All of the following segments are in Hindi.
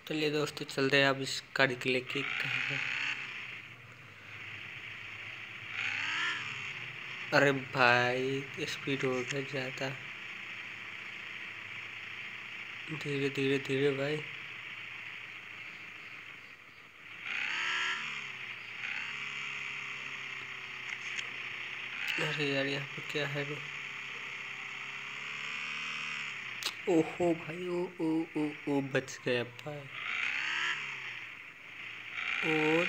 चलिए दोस्तों चलते हैं अब इस गाड़ी के लेके। अरे भाई स्पीड हो गया ज़्यादा, धीरे धीरे धीरे भाई। अरे यार यहाँ पर क्या है वो? ओहो भाई, ओ बच गया भाई। और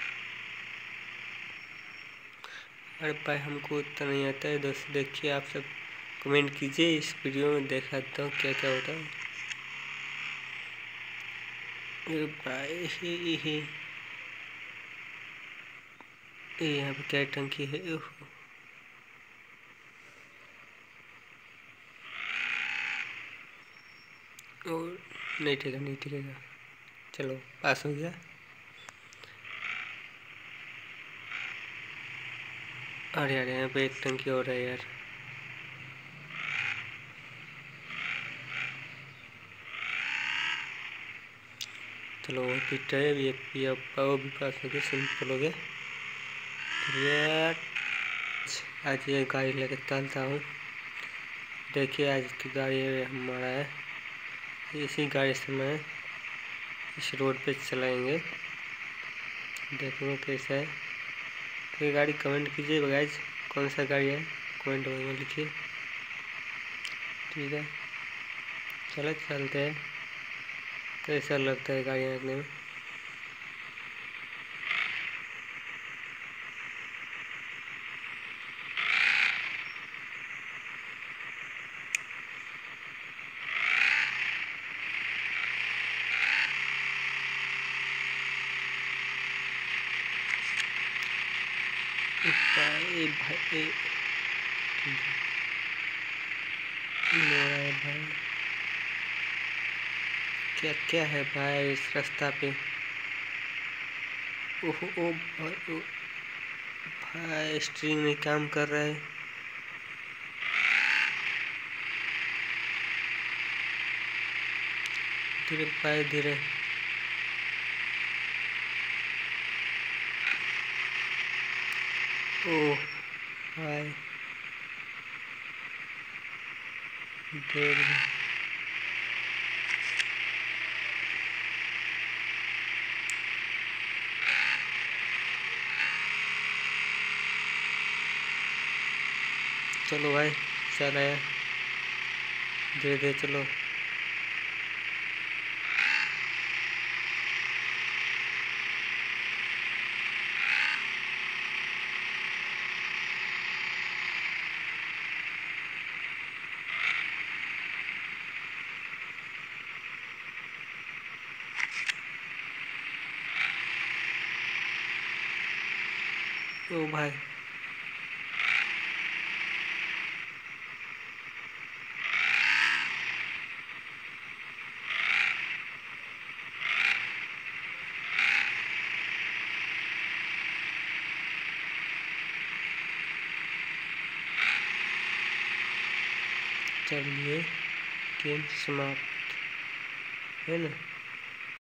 अरे भाई हमको उतना नहीं आता है दोस्त, देखिए आप सब कमेंट कीजिए, इस वीडियो में दिखाता हूँ क्या क्या होता है। अरे भाई यहाँ पे क्या टंकी है? ओहो और नहीं ठेगा, नहीं ठेगा। चलो पास हो गया। अरे यार यहाँ पे एक टंकी और है यार। चलो वो पिट है, ये वो भी पास हो गया, सिंपल हो गया। यार आज ये गाड़ी लेके चलता हूँ। देखिए आज की गाड़ी हमारा है, इसी गाड़ी से मैं इस रोड पे चलाएंगे, देखेंगे कैसा है। तो ये गाड़ी कमेंट कीजिए गाइस, कौन सा गाड़ी है कमेंट में लिखिए, ठीक है। चलो चलते हैं, कैसा लगता है गाड़ी आने में। भाई भाई भाई क्या क्या है भाई इस रास्ता पे? ओहो ओ भाई, ओ भाई स्टीयरिंग नहीं काम कर रहा है। धीरे भाई धीरे। ओह भाई देख, चलो भाई चल आया, धीरे धीरे चलो। ओ भाई चलिए गेम समाप्त है ना।